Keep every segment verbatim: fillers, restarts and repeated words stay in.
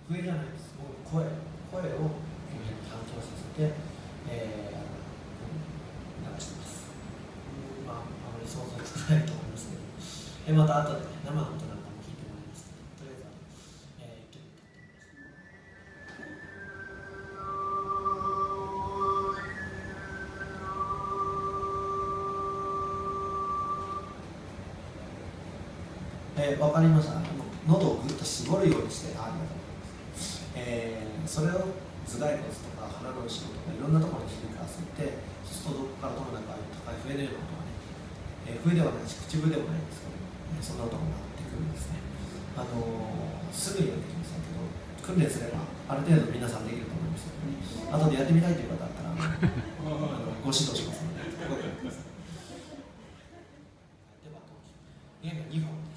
笛じゃないです。もう声、声をこの辺に反響させて、えー、流してます。まあ、あまり想像つかないと思いますけど、えまた後で、ね、生の音なんかも聞いてもらいますけど、とりあえず、えー、一曲歌ってみます。えー、分かりました。喉をぐっと絞るようにして、ありがとうございます。えー、それを頭蓋骨とか鼻の後ろとかいろんなところに響かせて、そうするとどこからともなく高い笛のような音がね、えー、笛ではないし、口笛でもないんですけど、えー、そんな音が鳴ってくるんですね。あのー、すぐにはできませんけど、訓練すればある程度皆さんできると思いますけどね。後でやってみたいという方だったら、あのご指導しますので、ここでやってください。では、弦がにほんです。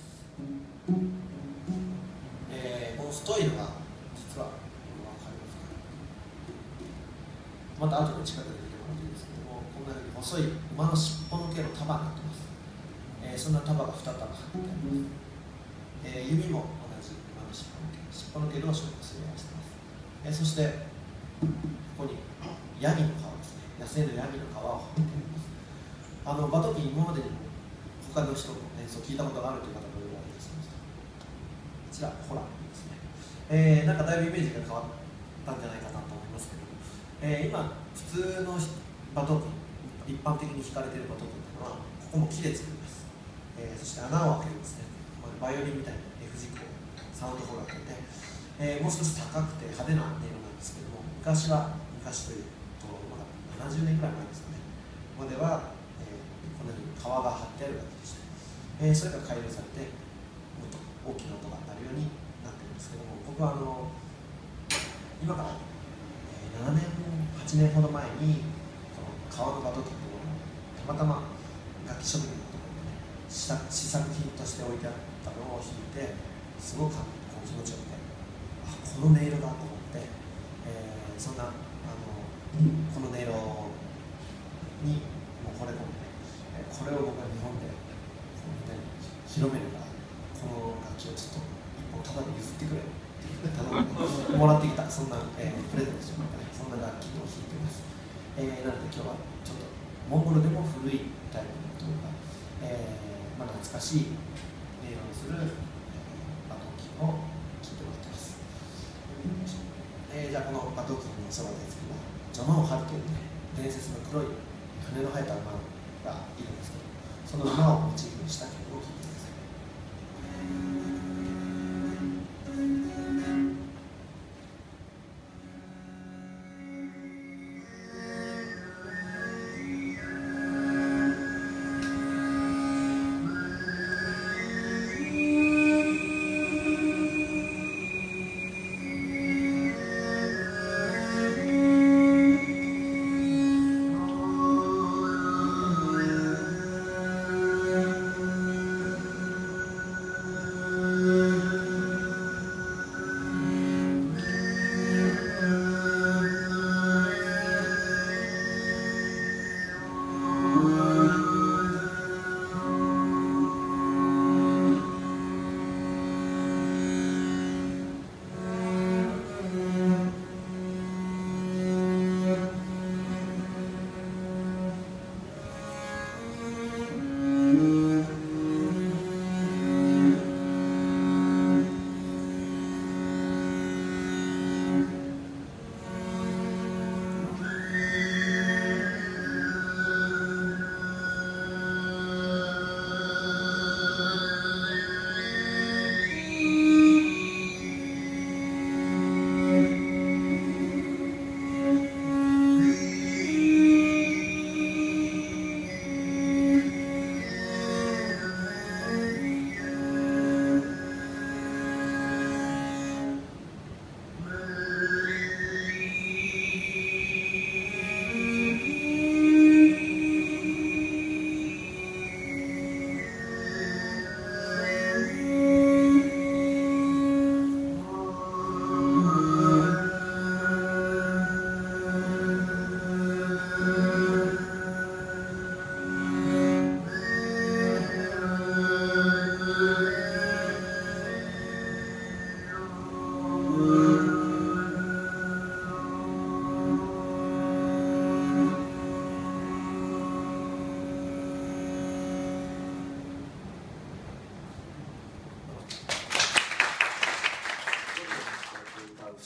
えー、この太いのが実は分かりますかね。また後で近くで見てもらっていいですけども、こんなふうに細い馬の尻尾の毛の束になってます。えー、そんな束がに束貼ってあります。えー、指も同じ馬の尻尾の毛、尻尾の毛同士を結び合わせてます。えー、そしてここにヤギの皮ですね、野生のヤギの皮を貼ってあります。あのバトキン、今までにも他の人の演奏を聞いたことがあるという方もいるわけですけど、こちらホラーですね。えー、なんかだいぶイメージが変わったんじゃないかなと思いますけど、えー、今普通のバトキン、一般的に弾かれているバトキンというのはここも木で作ります。えー、そして穴を開けるんですね。バイオリンみたいに F 軸をサウンドホールを開けて、えー、もう少し高くて派手な音色なんですけども、昔は昔というとまだななじゅうねんぐらい前ですかね、ここでは、えー、このように皮が貼ってあるわけでした。えー、それが改良されてもっと大きな音が鳴るようになってるんですけども、僕はあの今から、えー、ななねんはちねんほど前にこの革のバトキンというのをたまたま楽器職人のところにね試作品として置いてあったのを弾いて、すごくこう気持ちよくて、あ、この音色だと思って、えー、そんなあのこの音色にもう惚れ込んで、ね、これを僕は日本で広めれば、この楽器をちょっと一本ただで譲ってくれっていう頼んでもらってきた、そんな、えー、プレゼントしてもらった、そんな楽器を弾いています。えー、なので今日はちょっとモンゴルでも古いタイプのというか、えーまあ、懐かしい音色をする、えー、バトキンを聴いてもらってます。えー、じゃあこのバトキンのそばで次はジョノンハルというね、伝説の黒い羽の生えた馬がいるんですけど、その馬をモチーフにした曲を聴いてください。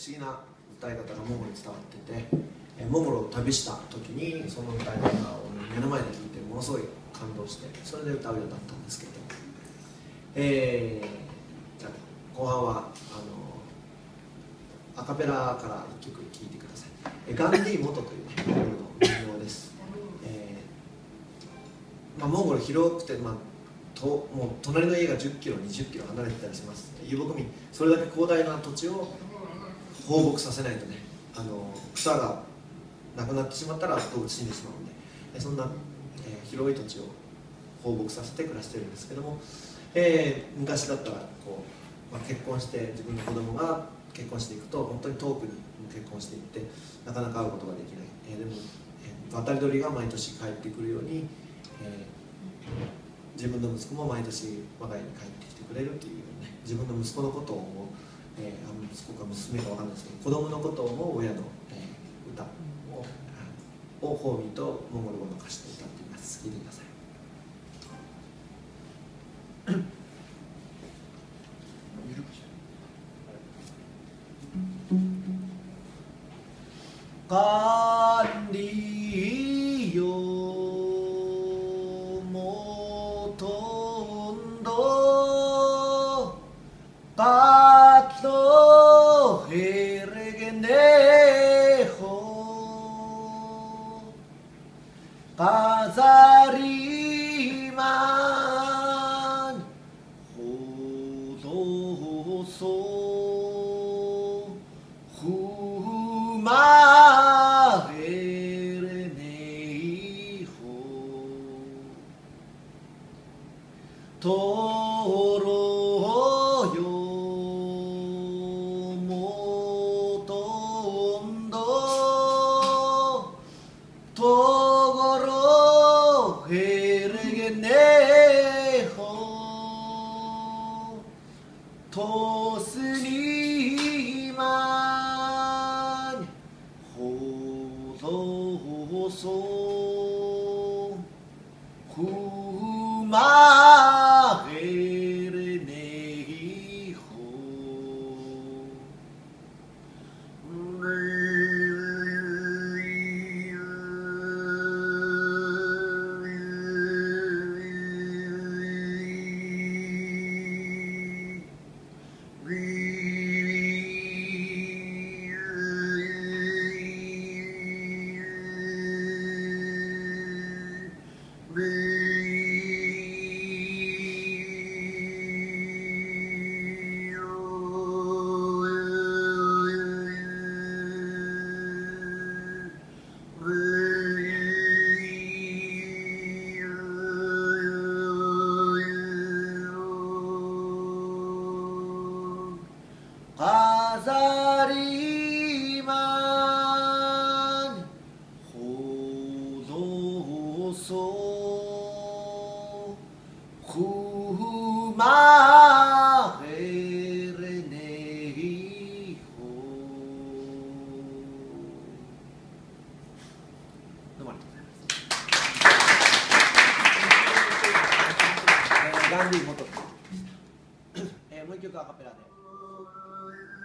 思議な歌い方がモンゴルに伝わってて、えー、モンゴルを旅した時にその歌い方を目の前で聞いてものすごい感動して、それで歌うようになったんですけど、えー、じゃあ後半はあのアカペラからいっきょく聴いてください。えー、ガンディー元というモンゴルの民謡です。えーまあ、モンゴル広くて、まあともう隣の家がじゅっキロにじゅっキロ離れてたりします。遊牧民、それだけ広大な土地を放牧させないとね、あの草がなくなってしまったら動物死んでしまうので、そんな、えー、広い土地を放牧させて暮らしてるんですけども、えー、昔だったらこう、まあ、結婚して自分の子供が結婚していくと本当に遠くに結婚していってなかなか会うことができない、えー、でも、えー、渡り鳥が毎年帰ってくるように、えー自分の息子も毎年我が家に帰ってきてくれるという、ね、自分の息子のことを思う、えー、息子か娘か分かんないですけど、子供のことを思う親の、えー、歌を、をホーミーとモンゴル語の歌詞で歌っています。聴いてください。管理よPatlo hergenejo Kazariman Hodoso Humarenejo Toro Tosniman Hodoso Humarenejo Kazariman Hodoso Humarenejo どうもありがとうございます。ガンディ元、えー、もう一曲アカペラで。